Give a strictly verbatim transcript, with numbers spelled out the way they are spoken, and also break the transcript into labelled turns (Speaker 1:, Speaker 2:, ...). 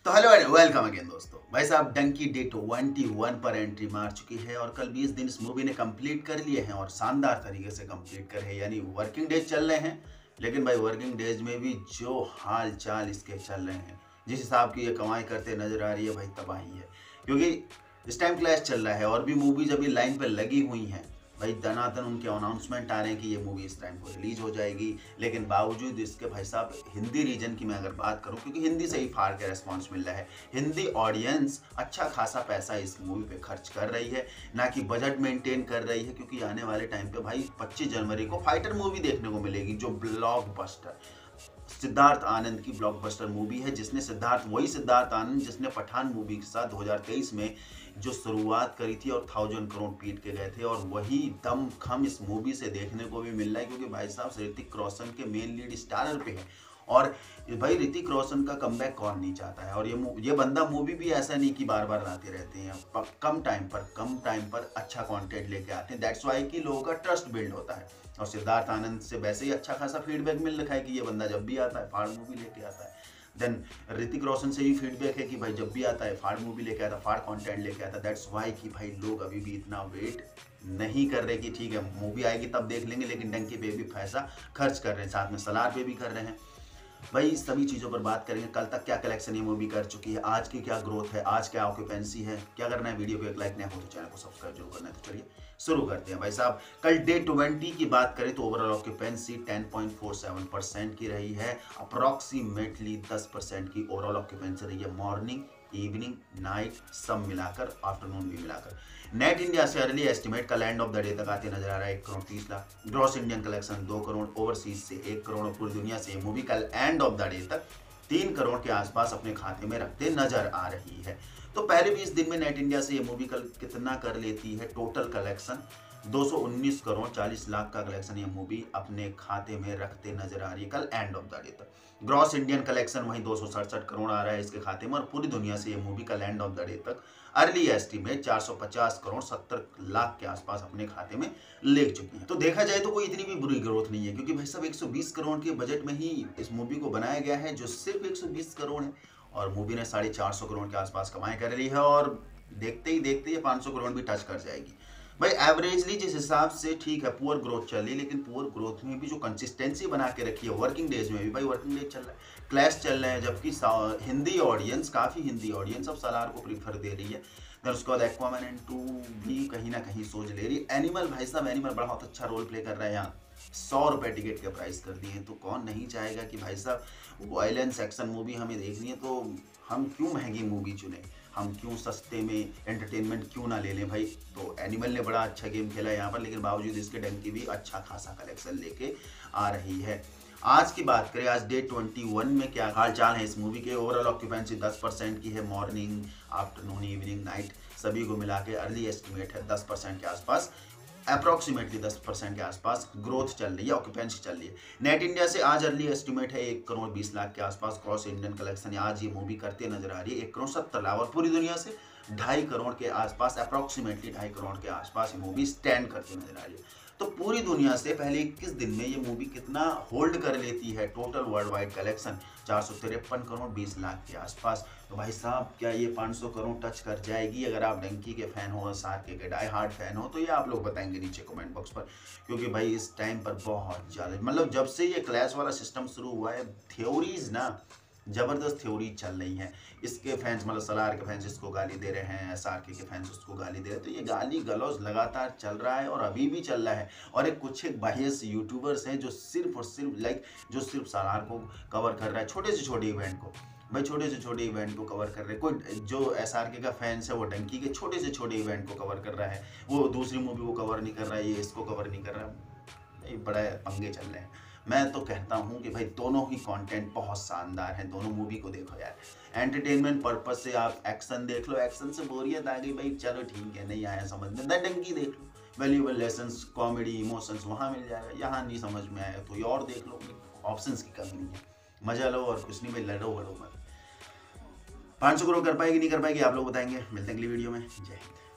Speaker 1: तो hello and welcome again दोस्तों। भाई साहब डंकी डे ट्वेंटी वन पर एंट्री मार चुकी है और कल बीस दिन इस मूवी ने कंप्लीट कर लिए हैं और शानदार तरीके से कंप्लीट कर है, यानी वर्किंग डेज चल रहे हैं। लेकिन भाई वर्किंग डेज में भी जो हाल चाल इसके चल रहे हैं, जिस हिसाब की ये कमाई करते नजर आ रही है, भाई तबाही है। क्योंकि इस टाइम क्लैश चल रहा है और भी मूवीज अभी लाइन पर लगी हुई हैं। भाई दनादन उनके अनाउंसमेंट आ रहे हैं कि ये मूवी इस टाइम को रिलीज हो जाएगी। लेकिन बावजूद इसके भाई साहब हिंदी रीजन की मैं अगर बात करूं, क्योंकि हिंदी से ही फाड़ के रेस्पॉन्स मिल रहा है, हिंदी ऑडियंस अच्छा खासा पैसा इस मूवी पे खर्च कर रही है, ना कि बजट मेंटेन कर रही है। क्योंकि आने वाले टाइम पे भाई पच्चीस जनवरी को फाइटर मूवी देखने को मिलेगी, जो ब्लॉकबस्टर सिद्धार्थ आनंद की ब्लॉकबस्टर मूवी है, जिसने सिद्धार्थ वही सिद्धार्थ आनंद जिसने पठान मूवी के साथ दो हज़ार तेईस में जो शुरुआत करी थी और थाउजेंड करोड़ पीट के गए थे, और वही दम खम इस मूवी से देखने को भी मिल रहा है। क्योंकि भाई साहब ऋतिक रोशन के मेन लीड स्टारर पे है, और भाई ऋतिक रोशन का कमबैक कौन नहीं चाहता है। और ये ये बंदा मूवी भी ऐसा नहीं कि बार बार लाते रहते हैं, कम टाइम पर कम टाइम पर अच्छा कंटेंट लेके आते हैं। दैट्स वाई कि लोगों का ट्रस्ट बिल्ड होता है। और सिद्धार्थ आनंद से वैसे ही अच्छा खासा फीडबैक मिल रखा है कि ये बंदा जब भी आता है फाड़ मूवी लेके आता है। देन ऋतिक रोशन से भी फीडबैक है कि भाई जब भी आता है फाड़ मूवी लेके आता है, फाड़ कंटेंट लेके आता है। दैट्स वाई कि भाई लोग अभी भी इतना वेट नहीं कर रहे कि ठीक है मूवी आएगी तब देख लेंगे, लेकिन डंकी पे भी पैसा खर्च कर रहे हैं, साथ में सलार पे भी कर रहे हैं। भाई इस सभी चीज़ों पर बात करेंगे। कल तक क्या कलेक्शन ये मूवी कर चुकी है, आज की क्या ग्रोथ है, आज क्या ऑक्यूपेंसी है, क्या करना है। वीडियो को एक लाइक नहीं हो तो चैनल को सब्सक्राइब जरूर करना है। तो चलिए शुरू करते हैं। भाई साहब कल डे ट्वेंटी की बात करें तो overall occupancy ten point four seven percent की रही है। अप्रॉक्सीमेटली टेन परसेंट की ओवरऑल ऑक्यूपेंसी रही है, मॉर्निंग इवनिंग नाइट सब मिलाकर, आफ्टरनून भी मिलाकर। नेट इंडिया से अर्ली एस्टिमेट कल एंड ऑफ द डे तक आते नजर आ रहा है एक करोड़ तीस लाख। ग्रॉस इंडियन कलेक्शन दो करोड़, ओवरसीज से एक करोड़, और पूरी दुनिया से मूवी कल एंड ऑफ द डे तक तीन करोड़ के आसपास अपने खाते में रखते नजर आ रही है। तो पहले बीस दिन में नेट इंडिया से ये मूवी कल कितना कर लेती है, टोटल कलेक्शन दो सौ उन्नीस करोड़ चालीस लाख का कलेक्शन ये मूवी अपने खाते में रखते नजर आ रही है कल एंड ऑफ द डे तक। ग्रॉस इंडियन कलेक्शन वहीं दो सौ सड़सठ करोड़ आ रहा है इसके खाते में, और पूरी दुनिया से ये मूवी कल एंड ऑफ द डे तक अर्ली एस्टीमेट चार सौ पचास करोड़ सत्तर लाख के आसपास अपने खाते में ले चुकी है। तो देखा जाए तो कोई इतनी भी बुरी ग्रोथ नहीं है, क्योंकि भाई सब एक सौ बीस करोड़ के बजट में ही इस मूवी को बनाया गया है, जो सिर्फ एक सौ बीस करोड़ है, और मूवी ने साढ़े चार सौ करोड़ के आसपास कमाई कर ली है, और देखते ही देखते ये पाँच सौ करोड़ भी टच कर जाएगी। भाई एवरेजली जिस हिसाब से ठीक है पुअर ग्रोथ चल रही है, लेकिन पुअर ग्रोथ में भी जो कंसिस्टेंसी बना के रखी है वर्किंग डेज में भी, भाई वर्किंग डेज चल रहा है, क्लैश चल रहे हैं, जबकि हिंदी ऑडियंस काफ़ी हिंदी ऑडियंस अब सलार को प्रीफर दे रही है। देन उसके बाद एक्वामैन एंड टू भी कहीं ना कहीं सोच ले रही है। एनिमल भाई साहब एनिमल बहुत अच्छा रोल प्ले कर रहा है यहाँ, सौ रुपये टिकट के प्राइस कर दिए हैं, तो कौन नहीं चाहेगा कि भाई साहब वायलेंस एक्शन मूवी हमें देखनी है, तो हम क्यों महंगी मूवी चुने, हम क्यों सस्ते में एंटरटेनमेंट क्यों ना ले लें भाई। तो एनिमल ने बड़ा अच्छा गेम खेला है यहाँ पर, लेकिन बावजूद इसके डंकी भी अच्छा खासा कलेक्शन लेके आ रही है। आज की बात करें, आज डे ट्वेंटी वन में क्या हाल चाल है इस मूवी के। ओवरऑल ऑक्यूपेंसी दस परसेंट की है, मॉर्निंग आफ्टरनून इवनिंग नाइट सभी को मिला के अर्ली एस्टिमेट है दस परसेंट के आसपास, अप्रॉक्सीमेटली दस परसेंट के आसपास ग्रोथ चल रही है, ऑक्यूपेंसी चल रही है। नेट इंडिया से आज अर्ली एस्टिमेट है एक करोड़ बीस लाख के आसपास। क्रॉस इंडियन कलेक्शन आज ये मूवी करते नजर आ रही है एक करोड़ सत्तर लाख, और पूरी दुनिया से ढाई करोड़ के आसपास, अप्रॉक्सीमेटली ढाई करोड़ के आसपास ये मूवी स्टैंड करते नजर आ रही है। तो पूरी दुनिया से पहले इक्कीस दिन में ये मूवी कितना होल्ड कर लेती है, टोटल वर्ल्ड वाइड कलेक्शन चार सौ तिरपन करोड़ बीस लाख के आसपास। तो भाई साहब क्या ये पाँच सौ करोड़ टच कर जाएगी? अगर आप डंकी के फैन हो, साथ के डाई हार्ड फैन हो, तो ये आप लोग बताएंगे नीचे कमेंट बॉक्स पर। क्योंकि भाई इस टाइम पर बहुत ज़्यादा, मतलब जब से ये क्लैश वाला सिस्टम शुरू हुआ है, थ्योरीज ना जबरदस्त थ्योरी चल रही हैं। इसके फैंस मतलब सलार के फैंस इसको गाली दे रहे हैं, एस आर के के फैंस उसको गाली दे रहे हैं। तो ये गाली गलौज लगातार चल रहा है और अभी भी चल रहा है। और एक कुछ एक बाह्यस यूट्यूबर्स हैं जो सिर्फ और सिर्फ लाइक जो सिर्फ सलार को कवर कर रहा है, छोटे से छोटे इवेंट को, भाई छोटे से छोटे इवेंट को कवर कर रहे हैं। कोई जो एस आर के का फैंस है वो डंकी के छोटे से छोटे इवेंट को कवर कर रहा है, वो दूसरी मूवी को कवर नहीं कर रहा है, ये इसको कवर नहीं कर रहा है। बड़ा पंगे चल रहे हैं। मैं तो कहता हूँ कि भाई दोनों ही कंटेंट बहुत शानदार हैं, दोनों मूवी को देखो यार। एंटरटेनमेंट पर्पज से आप एक्शन देख लो, एक्शन से बोरियत आ गई भाई, चलो ठीक है नहीं आया समझ में, डंकी देख लो, वैल्यूएबल लेसन्स कॉमेडी इमोशंस वहाँ मिल जाएगा। यहाँ नहीं समझ में आया तो ये और देख लो, ऑप्शंस की कमी नहीं है, मजा लो और कुछ नहीं भाई, लड़ो वड़ो मत। पाँच सौ करोड़ कर पाएगी नहीं कर पाएगी आप लोग बताएंगे। मिलते हैं अगली वीडियो में, जय हिंद।